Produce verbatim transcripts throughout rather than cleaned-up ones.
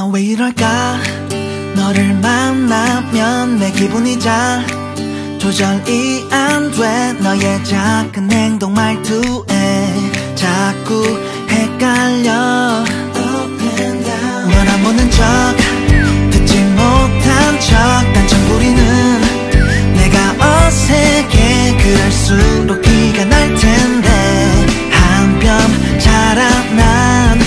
나 왜 이럴까? 너를 만나면 내 기분이 잘 조절이 안 돼. 너의 작은 행동 말투에 자꾸 헷갈려. 넌 안 보는 척, 듣지 못한 척 단정 부리는 내가 어색해. 그럴수록 기가 날 텐데 한 뼘 자라난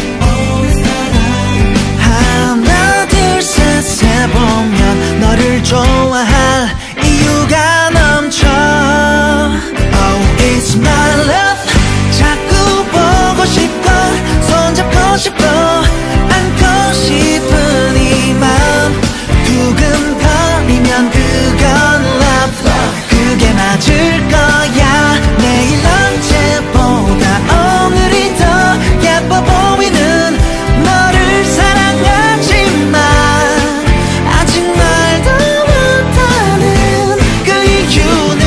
하나 둘 셋 세보면 너를 좋아할 이유가 넘쳐. Oh, it's my love. 자꾸 보고 싶고 손잡고 싶고 안고 싶은 이 맘 두근거리면 그건 love. 그게 맞을 거야. 내일 언제보다 오늘이 더 예뻐 보이는 너를 사랑하지만 아직 말도 못하는 그 이유는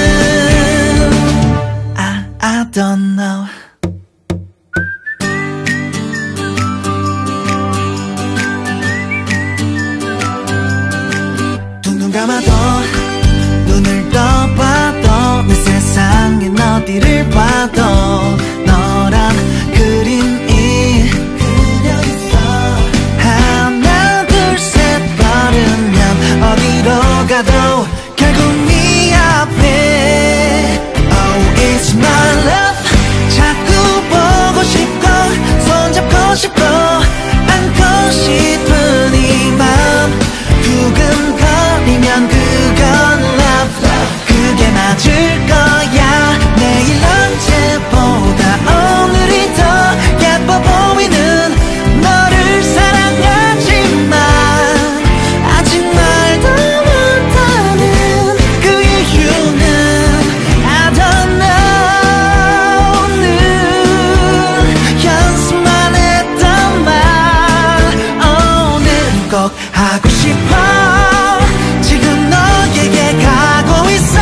I, I don't know. 둥둥 감아도 눈을 떠봐도 내 세상엔 어디를 봐도 너란 그림이 그려있어. 하나 둘 셋 걸으면 어디로 가도 결국 네 앞에. Oh, it's my love. 자꾸 보고 싶고 손잡고 싶고 안고 싶은 이 맘 두근거리면 그건 love. 그게 맞을 거야. 내일 언제보다 오늘이 더 예뻐 보이는 너를 사랑하지만 아직 말도 못하는 그 이유는 I don't know. 늘 연습만 했던 말 오늘은 꼭 하고 싶어. 지금 너에게 가고 있어.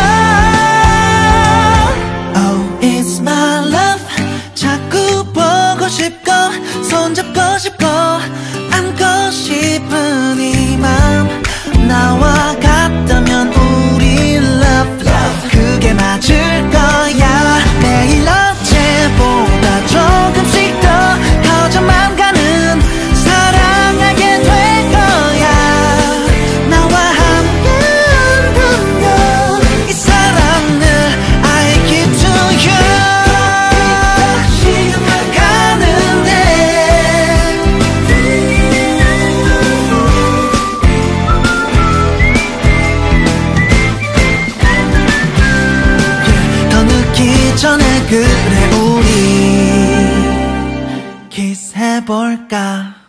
Oh, it's my love. 자꾸 보고 싶고 손잡고 싶고 안고 싶은 이 맘 나와 같다면 우리 love, love. 그게 맞을 거야. 내일 어제보다 조금씩 더 커져만 가는 사랑하게 될 거야. 나와 함께 한다면 이 사랑을 I give to you. 시간만 가는데 더 늦기 전에 그래 우리 키스해볼까.